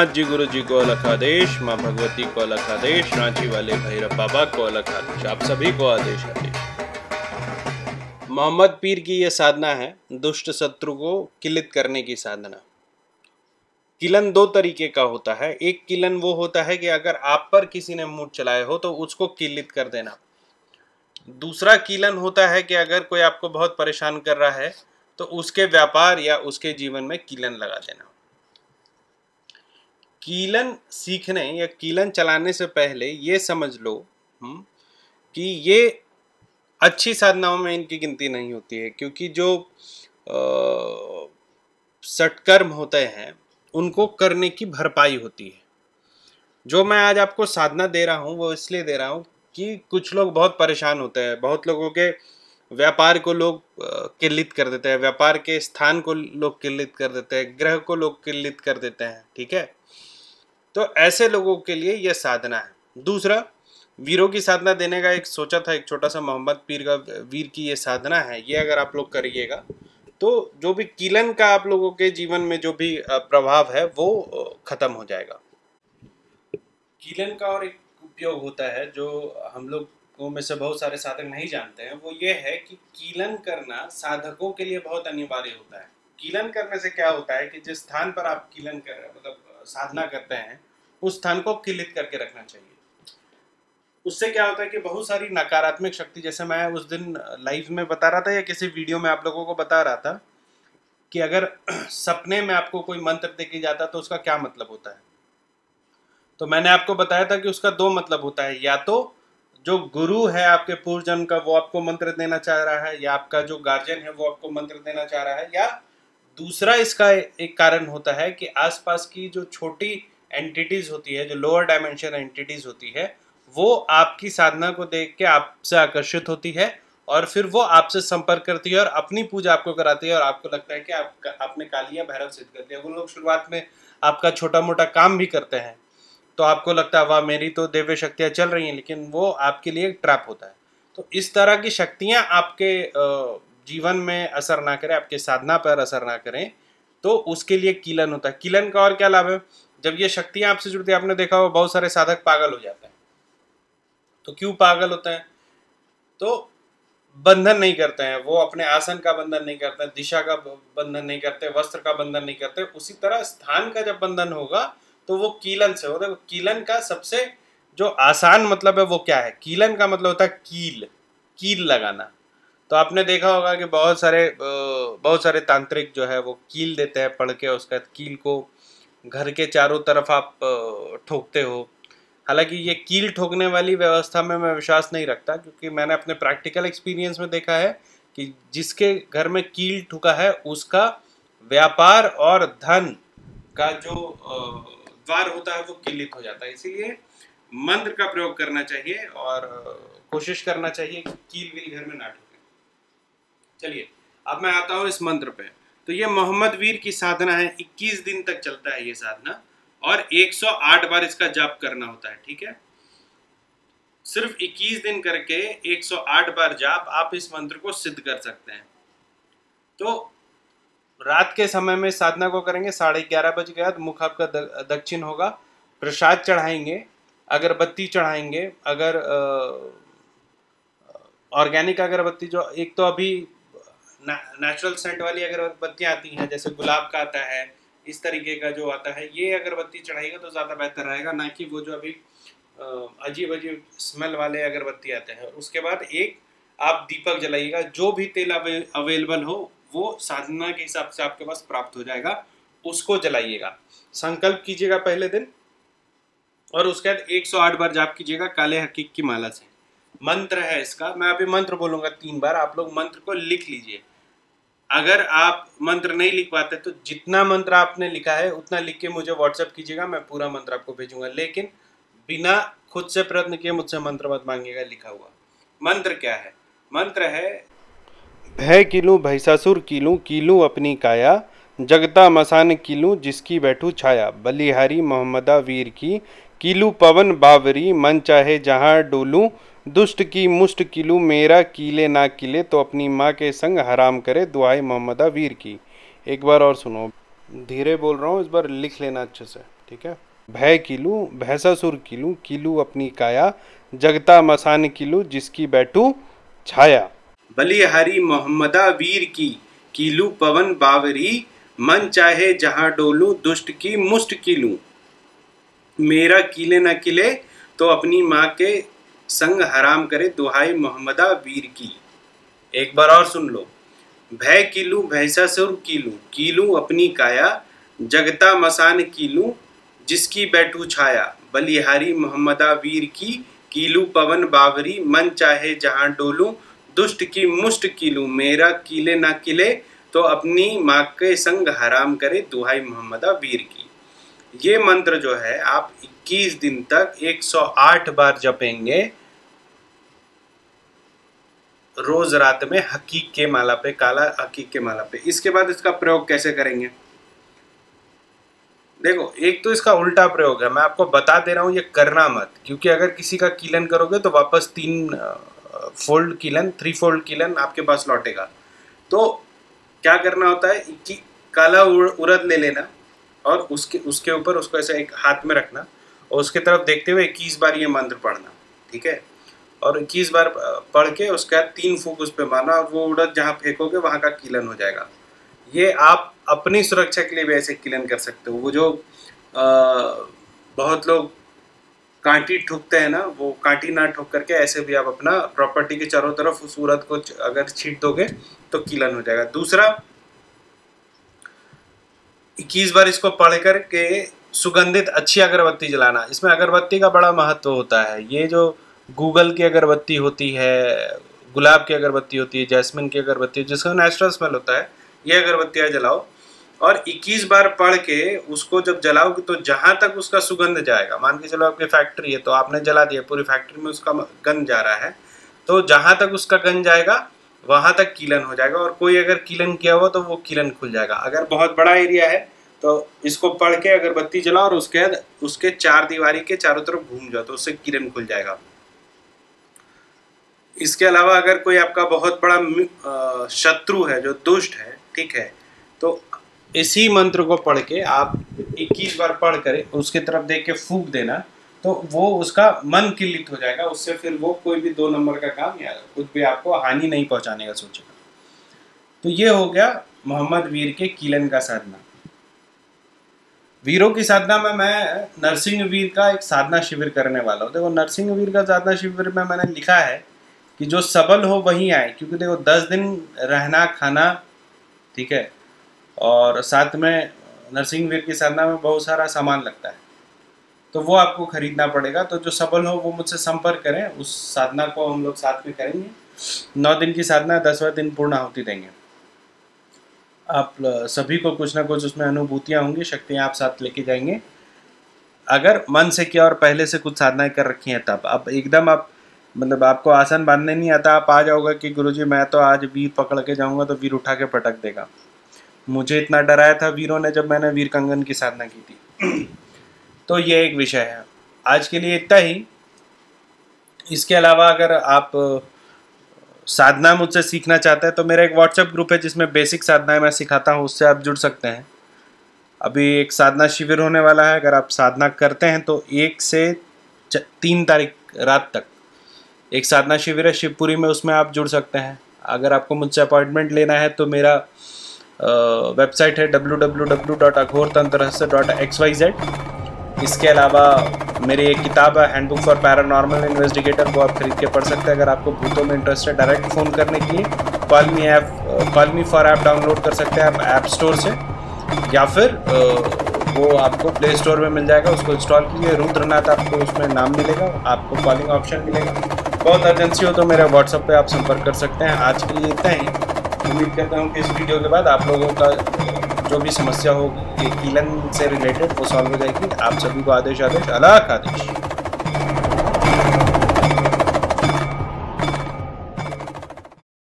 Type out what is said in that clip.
नाथ जी गुरु जी को अलग आदेश, माँ भगवती को अलग आदेश, रांची वाले भैरव बाबा को अलग आदेश, आप सभी को आदेश आदेश। मोहम्मद पीर की ये साधना है दुष्ट शत्रु को किलित करने की साधना। किलन दो तरीके का होता है। एक किलन वो होता है कि अगर आप पर किसी ने मूठ चलाए हो तो उसको किलित कर देना। दूसरा किलन होता है कि अगर कोई आपको बहुत परेशान कर रहा है तो उसके व्यापार या उसके जीवन में कीलन लगा देना। कीलन सीखने या कीलन चलाने से पहले ये समझ लो कि ये अच्छी साधनाओं में इनकी गिनती नहीं होती है, क्योंकि जो सत्कर्म होते हैं उनको करने की भरपाई होती है। जो मैं आज आपको साधना दे रहा हूँ वो इसलिए दे रहा हूँ कि कुछ लोग बहुत परेशान होते हैं, बहुत लोगों के व्यापार को लोग किल्लित कर देते हैं, व्यापार के स्थान को लोग किल्लित कर देते हैं, ग्रह को लोग किल्लित कर देते हैं। ठीक है, तो ऐसे लोगों के लिए यह साधना है। दूसरा, वीरों की साधना देने का एक सोचा था, एक छोटा सा मोहम्मद पीर का वीर की ये साधना है। ये अगर आप लोग करिएगा तो जो भी कीलन का आप लोगों के जीवन में जो भी प्रभाव है वो खत्म हो जाएगा। कीलन का और एक उपयोग होता है जो हम लोगों में से बहुत सारे साधक नहीं जानते हैं, वो ये है कि कीलन करना साधकों के लिए बहुत अनिवार्य होता है। कीलन करने से क्या होता है कि जिस स्थान पर आप कीलन कर रहे हैं, मतलब साधना करते हैं, उस स्थान को किलित करके रखना चाहिए। उससे क्या होता है कि बहुत सारी नकारात्मक शक्ति, जैसे मैं उस दिन लाइव में बता रहा था या किसी वीडियो में आप लोगों को बता रहा था कि अगर सपने में आपको कोई मंत्र देके जाता तो उसका क्या मतलब होता है, तो मैंने आपको बताया था कि उसका दो मतलब होता है। या तो जो गुरु है आपके पूर्व जन्म का वो आपको मंत्र देना चाह रहा है, या आपका जो गार्जियन है वो आपको मंत्र देना चाह रहा है, या दूसरा इसका एक कारण होता है कि आसपास की जो छोटी एंटिटीज होती है, जो लोअर डायमेंशन एंटिटीज होती है, वो आपकी साधना को देख के आपसे आकर्षित होती है और फिर वो आपसे संपर्क करती है और अपनी पूजा आपको कराती है और आपको लगता है कि आपने कालिया भैरव सिद्ध कर दिया। वो लोग शुरुआत में आपका छोटा मोटा काम भी करते हैं तो आपको लगता है वाह मेरी तो दिव्य शक्तियाँ चल रही हैं, लेकिन वो आपके लिए एक ट्रैप होता है। तो इस तरह की शक्तियाँ आपके जीवन में असर ना करें, आपके साधना पर असर ना करें, तो उसके लिए कीलन होता है। कीलन का और क्या लाभ है? जब ये शक्तियाँ आपसे जुड़ती है, आपने देखा हो बहुत सारे साधक पागल हो जाते हैं। तो क्यों पागल होते हैं? तो बंधन नहीं करते हैं, वो अपने आसन का बंधन नहीं करते, दिशा का बंधन नहीं करते, वस्त्र का बंधन नहीं करते। उसी तरह स्थान का जब बंधन होगा तो वो कीलन से होता है। कीलन का सबसे जो आसान मतलब है वो क्या है? कीलन का मतलब होता है कील लगाना। तो आपने देखा होगा कि बहुत सारे तांत्रिक जो है वो कील देते हैं पढ़ के, उसका कील को घर के चारों तरफ आप ठोकते हो। हालांकि ये कील ठोकने वाली व्यवस्था में मैं विश्वास नहीं रखता, क्योंकि मैंने अपने प्रैक्टिकल एक्सपीरियंस में देखा है कि जिसके घर में कील ठुका है उसका व्यापार और धन का जो द्वार होता है वो किलित हो जाता है। इसीलिए मंत्र का प्रयोग करना चाहिए और कोशिश करना चाहिए कि कील वील घर में ना ठुके। चलिए अब मैं आता हूँ इस मंत्र पे। तो ये मोहम्मद वीर की साधना है, 21 दिन तक चलता है ये साधना और 108 बार इसका जाप करना होता है। ठीक है, सिर्फ 21 दिन करके 108 बार जाप आप इस मंत्र को सिद्ध कर सकते हैं। तो रात के समय में साधना को करेंगे, 11:30 बजे के बाद मुख आपका दक्षिण होगा, प्रसाद चढ़ाएंगे, अगरबत्ती चढ़ाएंगे। अगर ऑर्गेनिक अगरबत्ती, जो एक तो अभी नेचुरल सेंट वाली अगरबत्तियाँ आती हैं, जैसे गुलाब का आता है, इस तरीके का जो आता है, ये अगरबत्ती चढ़ाएगा तो ज़्यादा बेहतर रहेगा, ना कि वो जो अभी अजीब अजीब स्मेल वाले अगरबत्ती आते हैं। उसके बाद एक आप दीपक जलाइएगा, जो भी तेल अवेलेबल हो वो साधना के हिसाब से आपके पास प्राप्त हो जाएगा, उसको जलाइएगा। संकल्प कीजिएगा पहले दिन और उसके बाद 108 बार जाप कीजिएगा काले हकीक की माला से। मंत्र है इसका, मैं अभी मंत्र बोलूँगा 3 बार, आप लोग मंत्र को लिख लीजिए। अगर आप मंत्र नहीं लिख पाते तो जितना मंत्र आपने लिखा है उतना लिख के मुझे व्हाट्सएप कीजिएगा, मैं पूरा मंत्र आपको भेजूंगा। लेकिन बिना खुद से प्रयत्न किए मुझसे मंत्र मत मांगिएगा लिखा हुआ। मंत्र क्या है? मंत्र है भय कीलू भैसासुर कीलू कीलू अपनी काया, जगता मसान कीलू जिसकी बैठू छाया, बलिहारी मोहम्मदा वीर की कीलू पवन बावरी, मन चाहे जहाँ डोलूं, दुष्ट की मुष्ट किलू मेरा कीले ना किले, तो अपनी माँ के संग हराम करे, दुआई मोहम्मदा वीर की। एक बार और सुनो, धीरे बोल रहा हूँ, इस बार लिख लेना अच्छे से। ठीक है। भय कीलू भैंसासुर कीलू, कीलू अपनी काया, जगता मसान कीलू जिसकी बैठू छाया। बलिहारी मोहम्मदा वीर की, कीलू पवन बावरी, मन चाहे जहां डोलू, दुष्ट की मुष्ट कीलू। मेरा कीले न किले तो अपनी माँ के संग हराम करे, दुहाई मोहम्मदा वीर की। एक बार और सुन लो। भय कीलू भैंसासुर कीलू, कीलू अपनी काया, जगता मसान कीलू जिसकी बैठू छाया। बलिहारी मोहम्मदा वीर की, कीलू पवन बावरी, मन चाहे जहां डोलू, दुष्ट की मुष्ट कीलू। मेरा कीले ना किले तो अपनी माँ के संग हराम करे, दुहाई मोहम्मदा वीर की। ये मंत्र जो है आप 21 दिन तक 108 बार जपेंगे रोज रात में, हकीक के माला पे, काला हकीक के माला पे। इसके बाद इसका प्रयोग कैसे करेंगे? देखो, एक तो इसका उल्टा प्रयोग है, मैं आपको बता दे रहा हूँ, ये करना मत, क्योंकि अगर किसी का कीलन करोगे तो वापस 3 फोल्ड कीलन, 3 फोल्ड कीलन आपके पास लौटेगा। तो क्या करना होता है कि काला उड़द ले लेना और उसके ऊपर उसको ऐसे एक हाथ में रखना और उसके तरफ देखते हुए 21 बार ये मंत्र पढ़ना, ठीक है। और 21 बार पढ़ के उसके बाद 3 फूंक उस पर मारना और वो उड़द जहाँ फेंकोगे वहाँ का कीलन हो जाएगा। ये आप अपनी सुरक्षा के लिए भी ऐसे कीलन कर सकते हो। वो जो बहुत लोग कांटी ठोकते हैं ना, वो कांटी ना ठोक करके ऐसे भी आप अपना प्रॉपर्टी के चारों तरफ उस उड़द को अगर छींट दोगे तो कीलन हो जाएगा। दूसरा, 21 बार इसको पढ़ करके सुगंधित अच्छी अगरबत्ती जलाना। इसमें अगरबत्ती का बड़ा महत्व होता है। ये जो गूगल की अगरबत्ती होती है, गुलाब की अगरबत्ती होती है, जैस्मिन की अगरबत्ती, जिसका नेचुरल स्मेल होता है, ये अगरबत्तियाँ जलाओ और 21 बार पढ़ के उसको जब जलाओगे तो जहाँ तक उसका सुगंध जाएगा, मान के चलो आपकी फैक्ट्री है तो आपने जला दिया, पूरी फैक्ट्री में उसका गंध जा रहा है, तो जहाँ तक उसका गंध जाएगा वहाँ तक कीलन हो जाएगा। और कोई अगर कीलन किया हुआ तो वो कीलन खुल जाएगा। अगर बहुत बड़ा एरिया है तो इसको पढ़ के अगरबत्ती जलाओ और उसके 4 दीवारी के चारों तरफ घूम जाओ तो उससे कीलन खुल जाएगा। इसके अलावा अगर कोई आपका बहुत बड़ा शत्रु है, जो दुष्ट है, ठीक है, तो इसी मंत्र को पढ़ के आप 21 बार पढ़ कर उसके तरफ देख के फूंक देना तो वो उसका मन किलित हो जाएगा। उससे फिर वो कोई भी 2 नंबर का काम या कुछ भी आपको हानि नहीं पहुंचाने का सोचेगा। तो ये हो गया मोहम्मद वीर के कीलन का साधना। वीरों की साधना में मैं नरसिंह वीर का एक साधना शिविर करने वाला हूँ। देखो, नरसिंह वीर का साधना शिविर में मैंने लिखा है कि जो सबल हो वही आए, क्योंकि देखो 10 दिन रहना खाना, ठीक है, और साथ में नरसिंह वीर की साधना में बहुत सारा सामान लगता है, तो वो आपको खरीदना पड़ेगा। तो जो सबल हो वो मुझसे संपर्क करें, उस साधना को हम लोग साथ में करेंगे। 9 दिन की साधना, 10वें दिन पूर्ण आहुति देंगे। आप सभी को कुछ ना कुछ उसमें अनुभूतियाँ होंगी, शक्तियाँ आप साथ लेके जाएंगे। अगर मन से किया और पहले से कुछ साधनाएं कर रखी हैं तब अब एकदम आप मतलब आपको आसन बांधने नहीं आता, आप आ जाओगे कि गुरुजी मैं तो आज वीर पकड़ के जाऊंगा तो वीर उठा के पटक देगा। मुझे इतना डराया था वीरों ने जब मैंने वीर कंगन की साधना की थी। तो ये एक विषय है। आज के लिए इतना ही। इसके अलावा अगर आप साधना मुझसे सीखना चाहते हैं तो मेरा एक व्हाट्सएप ग्रुप है जिसमें बेसिक साधनाएं मैं सिखाता हूँ, उससे आप जुड़ सकते हैं। अभी एक साधना शिविर होने वाला है, अगर आप साधना करते हैं तो 1 से 3 तारीख रात तक एक साधना शिविर है शिवपुरी में, उसमें आप जुड़ सकते हैं। अगर आपको मुझसे अपॉइंटमेंट लेना है तो मेरा वेबसाइट है www.aghortantrahasya.xyz। इसके अलावा मेरी एक किताब है हैंडबुक फॉर पैरानॉर्मल इन्वेस्टिगेटर, वो आप खरीद के पढ़ सकते हैं। अगर आपको भूतों में इंटरेस्ट है, डायरेक्ट फ़ोन करने के लिए call me for app download कर सकते हैं आप ऐप स्टोर से, या फिर वो आपको प्ले स्टोर में मिल जाएगा, उसको इंस्टॉल कीजिए। रुद्रनाथ आपको उसमें नाम मिलेगा, आपको कॉलिंग ऑप्शन मिलेगा। बहुत अर्जेंसी हो तो मेरे व्हाट्सएप पे आप संपर्क कर सकते हैं। आज के लिए इतना ही। उम्मीद करता हूँ कि इस वीडियो के बाद आप लोगों का जो भी समस्या होगी कीलन से रिलेटेड वो सॉल्व हो जाएगी। आप सभी को आदेश अल्लाह का आदेश।